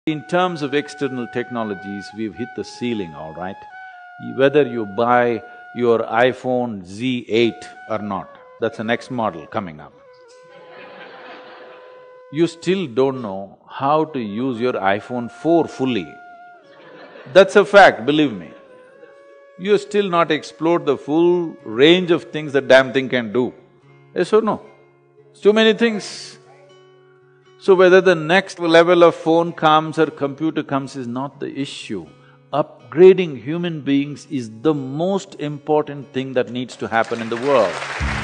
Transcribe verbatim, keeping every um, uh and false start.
In terms of external technologies, we've hit the ceiling, all right? Whether you buy your iPhone Z eight or not, that's the next model coming up. You still don't know how to use your iPhone four fully. That's a fact, believe me. You still not explored the full range of things that damn thing can do. Yes or no? It's too many things. So whether the next level of phone comes or computer comes is not the issue. Upgrading human beings is the most important thing that needs to happen in the world.